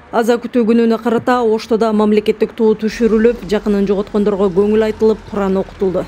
Аза күтүү күнүнө карата Оштода мамлекеттик туу түшүрүлүп, жакынын жоготкондорго көңүл айтылып, Куран окутулду.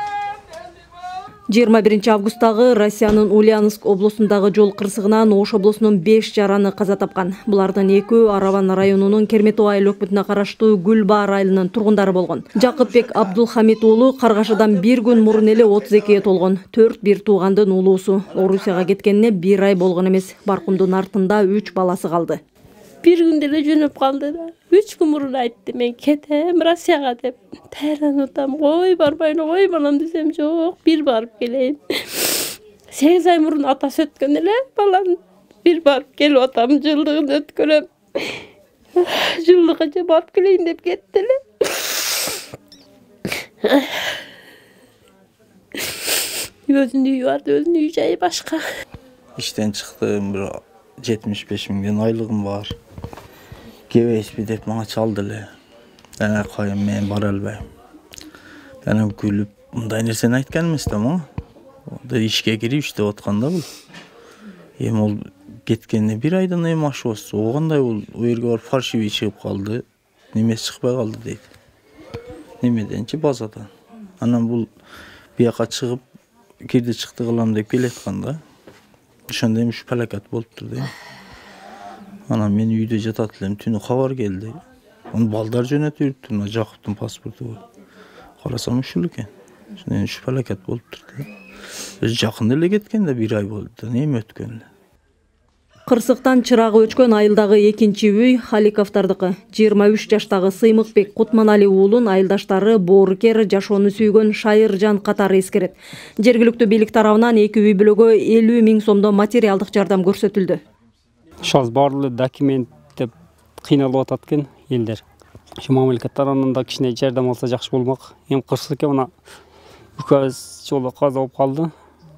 21 августтагы Россиянын Ульяновск облусундагы жол кырсыгынан Ош облусунун 5 жараны каза тапкан. Булардын 2 Араван районунун Кермету айыл өкмөтүнө караштуу Гүлбаар айылынын тургундары болгон. Жакыпбек Абдулхамид уулу каргашадан бир күн мурун эле 32-ге толгон. 4 бир туугандын уулуусу. Орусияга кеткенине 1 ай болгон эмес. Баркымдын артында 3 баласы калды. Bir günde de jönüp kaldı da. 3 gün burun ayttı men ketem Rusya'ga dep. Taylanıtam koy barbayla koy balam desem çok. Bir barıp geleyim. 8 ay burun atası ötken ele balam bir barıp gelip atam jıldığını ötkörem. Jıldıkça barıp geleyim dep gettile. Özünün üyü vardı, özünün üyü jayı başka. İşten çıktım, 75 milyon aylığım var. Geveş dep bana çaldı ele. Dene koyun men bar elbeyim. Dene gülüp, bunday nerseni aytkan emesdim ama. Onda işe girip işte otkanda bu. Hem ol ketkenine 1 aydan hem aşı olsa. Oğanday ol, o yerge var farşivi çıkıp kaldı. Nemesi çıkpay kaldı deydi. Nemedençi bazadan. Anam bu bir yaka çıkıp, girdi çıktı kılam deyip geletkanda. Ошондо эми фалакат болуптур дейм. Анан мен үйдө жатат элем, түнү кабар келди. Аны балдар жөнөтүп жүрүптүр, мына Жакыптын паспорту бар. Карасам ушул экен. Ошондо фалакат болуптур дейм. Өзү жакын эле кеткен да 1 ай болду да, эми өткөн. Кырсыктан чырагы өчкөн айылдагы экинчи үй Халиковдардыкы. 23 жаштагы Сыймыкбек Кутманали уулун айылдаштары боорукер жашоону сүйгөн Шайыржан катары эскерет. Жергиликтүү бийлик тарабынан 2 үй бүлөгө 50 000 сомдон материалдык жардам көрсөтүлдү. Шаз барлы документ деп кыйналып атат экен элдер. Ошо мамлекет тарабынан да кичине жардам алса жакшы болмок. Эми кырсыкка мына үкөз жолу каза болуп калды.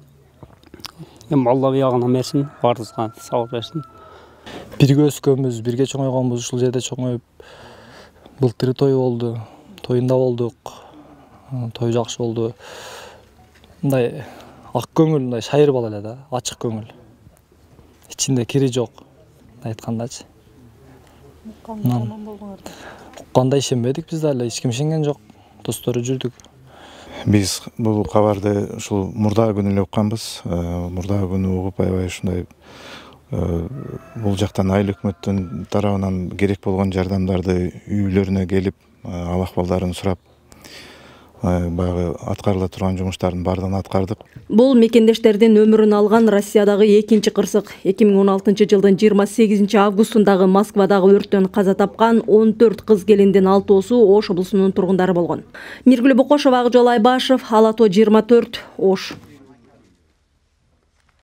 Алла биягына мерсин, бардызга сабыр берсин. Бирге өскөнбүз, бирге чоңойгонбуз, ушул жерде чоңоюп, былтыр той болду, тоюнда болдук. Той жакшы болду. Мындай ак көңүл, мындай шайыр бала эле да, ачык көңүл. Ичинде кири жок, айткандачы. Укканда ишенбедик биз дагы, эч ким ишенген жок. Достору жүрдүк. Biz bu kabarda şu murda günü uqqanбыз. Murda günü uğup aybay ушундай бул жактан айыл өкмөттүн тарабынан керек болгон жардамдарды үйлөрүнө келип, ал акыбалдарын сурап, баягы аткарыла турган жумуштардын баардыгын аткардык. Бул мекендештердин өмүрүн алган Россиядагы экинчи кырсык. 2016 жылдын 28 августундагы Москвадагы өрттөн каза тапкан 14 кыз келиндин 6-оосу Ош облусунун тургундары болгон. Миргүл Бокошова, Акжол Айбашев, Ала тоо 24, Ош.